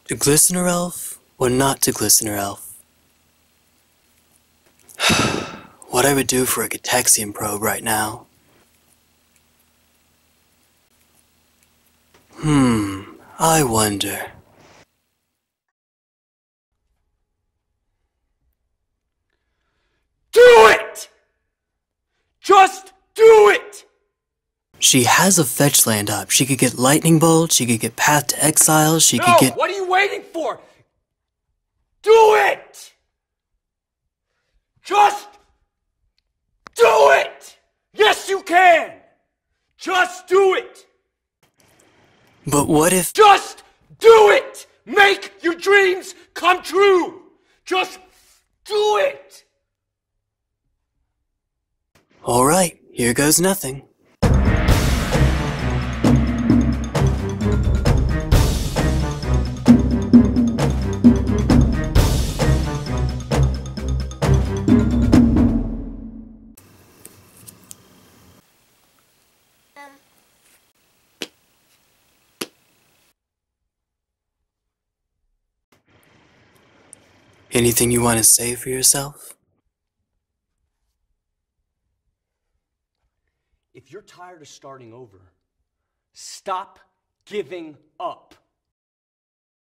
To Glistener Elf or not to Glistener Elf? What I would do for a Gataxian probe right now. I wonder. Do it! Just do it! She has a fetch land up. She could get Lightning Bolt, she could get Path to Exile, she could get... What are you waiting for? Do it! Just do it! Yes, you can! Just do it! But what if... Just do it! Make your dreams come true! Just do it! Alright, here goes nothing. Anything you want to say for yourself? If you're tired of starting over, stop giving up.